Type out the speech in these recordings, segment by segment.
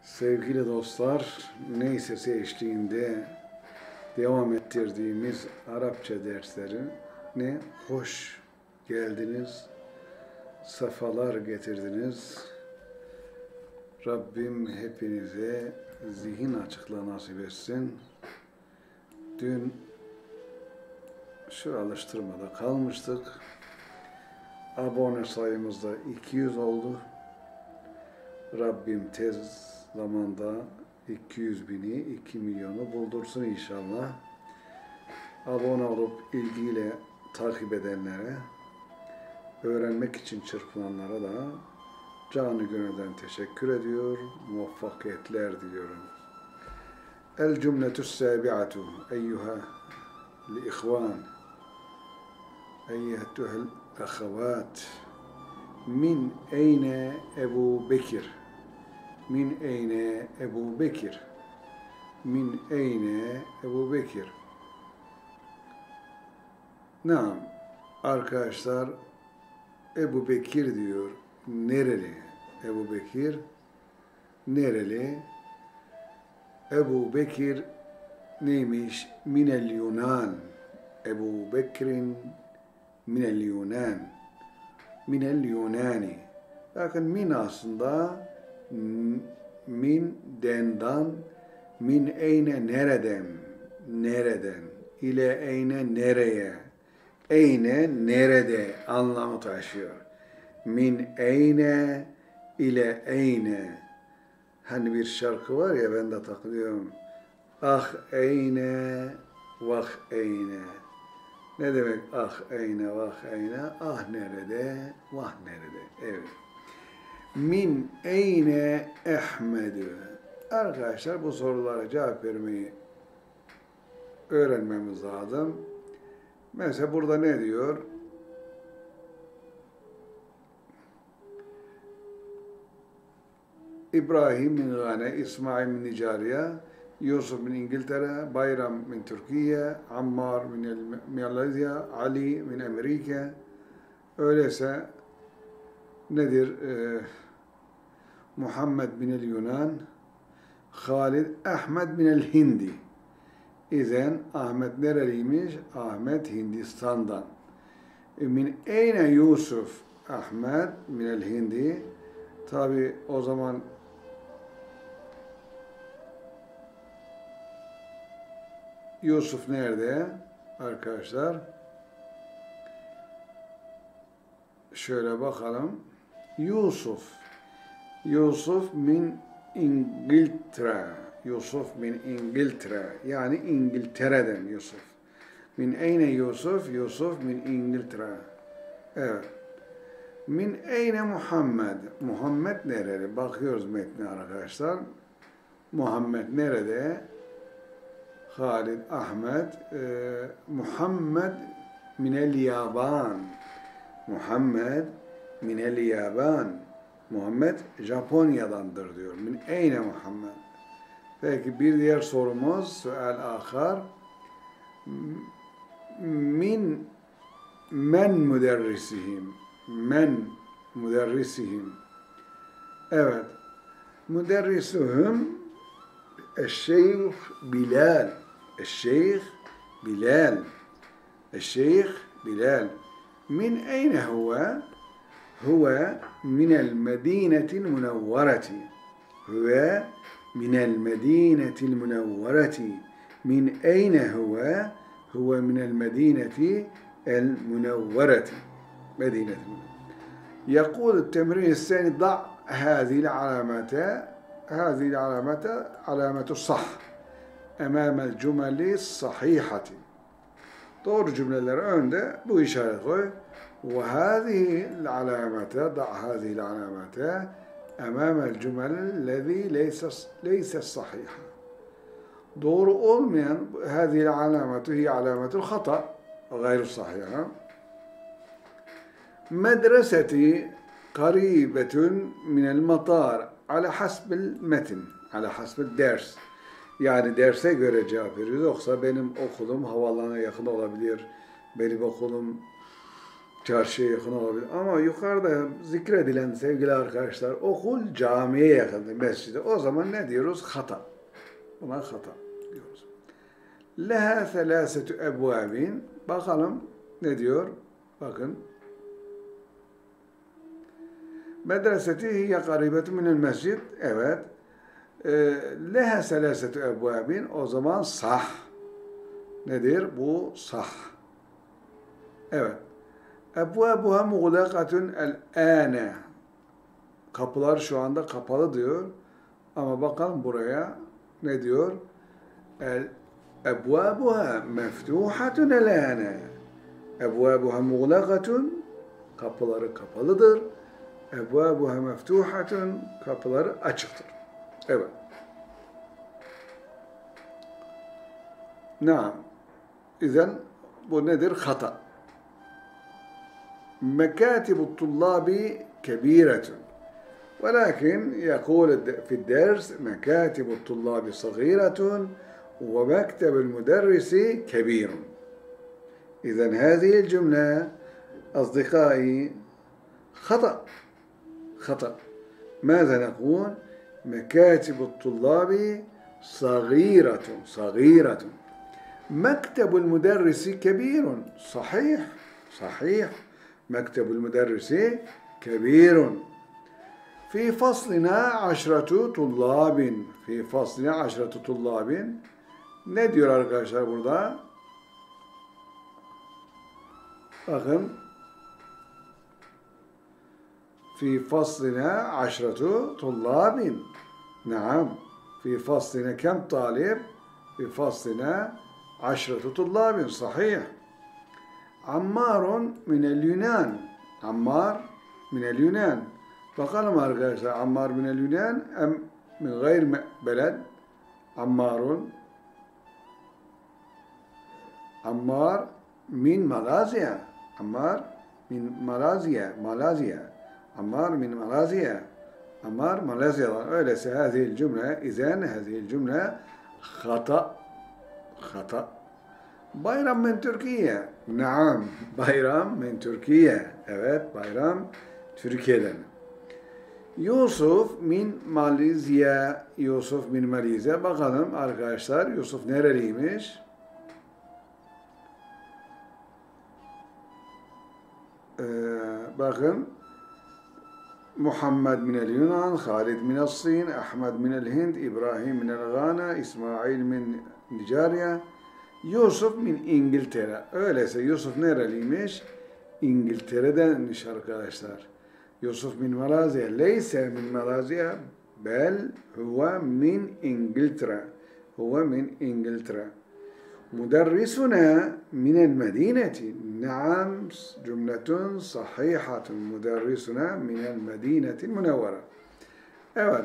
Sevgili dostlar, Ney Sesi eşliğinde devam ettirdiğimiz Arapça derslerine hoş geldiniz, sefalar getirdiniz. Rabbim hepinize zihin açıklığı nasip etsin. Dün şu alıştırmada kalmıştık. Abone sayımız da 200 oldu. Rabbim tez zamanda 200 bini, 2 milyonu buldursun inşallah. Abone olup ilgiyle takip edenlere, öğrenmek için çırpınanlara da canı gönülden teşekkür ediyor, muvaffakiyetler diliyorum. El cümletü sâbi'atu eyyuha li-ihvan eyyetühel ahavat min eyne Ebu Bekir min eyne Ebu Bekir min eyne Ebu Bekir. Naam, arkadaşlar, Ebu Bekir diyor. Nereli? Ebu Bekir nereli? Ebu Bekir neymiş? Minel Yunan. Ebu Bekir'in minel Yunan. Minel Yunani. Bakın min aslında min dendan, min eyne nereden, nereden, ile eyne nereye, eyne nerede anlamı taşıyor. Min eyne ile eyne. Hani bir şarkı var ya, ben de takılıyorum. Ah eyne, vah eyne. Ne demek ah eyne, vah eyne? Ah nerede, vah nerede? Evet. Min eyne Ahmedü. Arkadaşlar, bu sorulara cevap vermeyi öğrenmemiz lazım. Mesela burada ne diyor? İbrahim min Gane, İsmail min Nicariya, Yusuf min İngiltere, Bayram min Türkiye, Ammar min Malezya, Ali min Amerika. Öyleyse nedir? Muhammed minel Yunan, Halid Ahmed minel Hindi. İzen Ahmet nereliymiş? Ahmet Hindistan'dan. Min eyne Yusuf Ahmet minel Hindi. Tabi o zaman Yusuf nerede arkadaşlar? Şöyle bakalım. Yusuf min İngiltere. Yusuf min İngiltere. Yani İngiltere'den Yusuf. Min eyne Yusuf? Yusuf min İngiltere. Evet. Min eyne Muhammed? Muhammed nerede? Bakıyoruz metne arkadaşlar. Muhammed nerede? Halid Ahmet. Muhammed minel Yaban. Muhammed minel Yaban. Muhammed Japonya'dandır diyor. Min eyne Muhammed? Peki bir diğer sorumuz, sual ahar. Min men müderrisihim? Men müderrisihim? Evet. Müderrisuhum Eşşeyh Bilal. Eşşeyh Bilal. Eşşeyh Bilal. Min eyne huve? Huve minel medinetil münevvereti. Huve minel medinetil münevvereti. Min eyne huve? Huve minel medineti el münevvereti. Medinetil münevvereti. يقول التمرين الثاني ضع هذه العلامات علامة الصح أمام الجمل الصحيحة. Doğru cümleler önde bu işaret koy. وهذه العلامات ضع هذه العلامات أمام الجمل الذي ليس الصحيحة. Doğru olmayan هذه العلامة هي علامة الخطأ غير الصحيحة. مدرستي قريبة من المطار على حسب المتن على حسب الدرس. Yani derse göre cevap veriyoruz. Yoksa benim okulum havaalanına yakın olabilir. Benim okulum çarşıya yakın olabilir. Ama yukarıda zikredilen sevgili arkadaşlar okul camiye yakındı, mescide. O zaman ne diyoruz? Hata. Buna hata diyoruz. Leha selâsetü ebvâbin. Bakalım ne diyor? Bakın. Medreseti hiye garibetu minel mescid. Evet. Leha selâsetü ebvâbin. O zaman sah. Nedir? Bu sah. Evet. Ebvâbuha muğlakatun el-âne. Kapılar şu anda kapalı diyor. Ama bakalım buraya ne diyor? Ebvâbuha meftuhatun el-âne. Ebvâbuha muğlakatun. Kapıları kapalıdır. Ebvâbuha meftuhatun. Kapıları açıktır. Evet. Naam. İzen bu nedir? Hata. مكاتب الطلاب كبيرة ولكن يقول في الدرس مكاتب الطلاب صغيرة ومكتب المدرس كبير. إذا هذه الجملة أصدقائي خطأ. ماذا نقول؟ مكاتب الطلاب صغيرة. مكتب المدرس كبير. صحيح. مكتب المدرس كبير. في فصلنا 10 طلاب. في فصلنا 10 طلاب. Ne diyor arkadaşlar burada? Bakın. في فصلنا 10 طلاب. نعم. في فصلنا كم طالب؟ في فصلنا 10 طلاب. صحيح. عمار من اليونان. عمار من اليونان. Bakalım arkadaşlar, Ammar min el-Yunan em min gayr beled? Ammarun. Ammar min Malezya. Ammar min Malezya. Ammar min Malezya. Ammar Malezya'dan. Öyleyse hâzihil cümle, izen hâzihil cümle hata. Bayram min Türkiye. Naam. Bayram min Türkiye. Evet, bayram Türkiye'den. Yusuf min Malezya. Yusuf min Malezya. Bakalım arkadaşlar, Yusuf nereliymiş? Bakın. Muhammed min el-Yunan, Halid min el-Sin, Ahmed min el-Hind, İbrahim min el-Ghana, İsmail min Nijerya, Yusuf min İngiltere. Öyleyse Yusuf nereliymiş? İngiltere'denmiş arkadaşlar. Yusuf min Malezya. Leyse min Malezya, bel huve min İngiltere. Huve min İngiltere. مدرسنا من المدينة. نعم جملة صحيحة. مدرسنا من المدينة المنورة. Evet.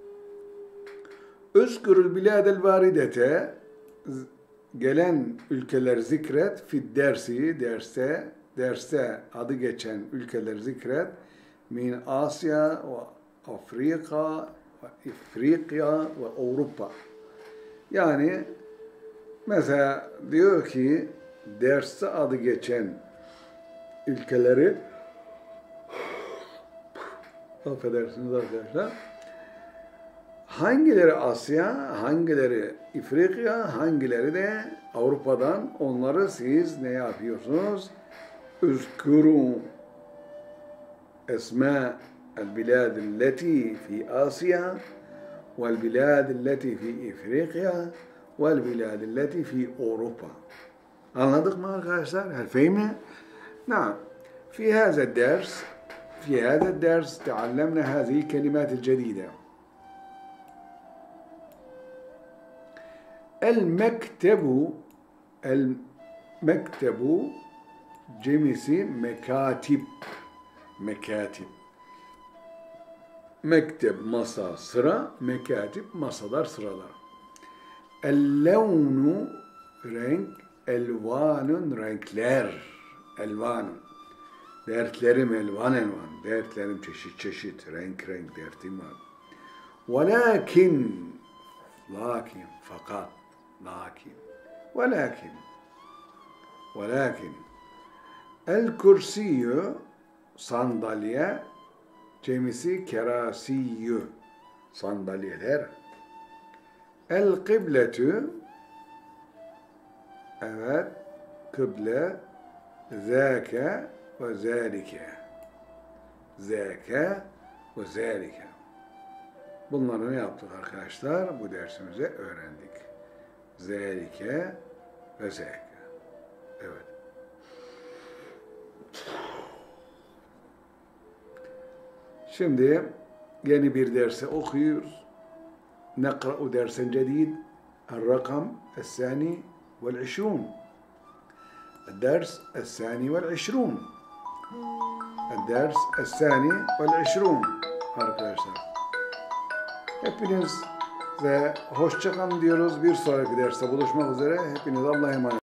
Üzkürül biladel varidete. Gelen ülkeler zikret. Fid dersi. Derste adı geçen ülkeler zikret. Min Asya ve Afrika ve İfrikya ve Avrupa. Yani mesela diyor ki derste adı geçen ülkeleri, affedersiniz arkadaşlar, hangileri Asya, hangileri İfrikya, hangileri de Avrupa'dan, onları siz ne yapıyorsunuz? Üzkürü esma el-bilad allati fi Asya vel-bilad allati fi İfrikya والبلاد التي في أوروبا. anladık mı arkadaşlar? هل فهمنا؟ نعم. في هذا الدرس تعلمنا هذه الكلمات الجديدة. المكتب جمسي مكاتب. Mektep masa sıra, mekatip masalar sıralar. El-levnu renk, elvanun renkler, elvanun. Dertlerim elvan. Dertlerim çeşit, renk dertim var. Lakin, El kursiyyu sandalye, cemisi kerasiyyü sandalyeler. El kıbletü, evet, kıble, zâke ve zâlike. Zâke ve zâlike. Bunları ne yaptık arkadaşlar? Bu dersimize öğrendik. Zâlike ve zâke. Evet. Şimdi yeni bir derse okuyoruz. نقرأ درسا جديد الرقم الثاني والعشرون الدرس الثاني والعشرون الدرس الثاني والعشرون arkadaşlar. Hepiniz ve hoşça kalın diyoruz. Bir sonraki derste buluşmak üzere. Hepiniz Allah'a emanet.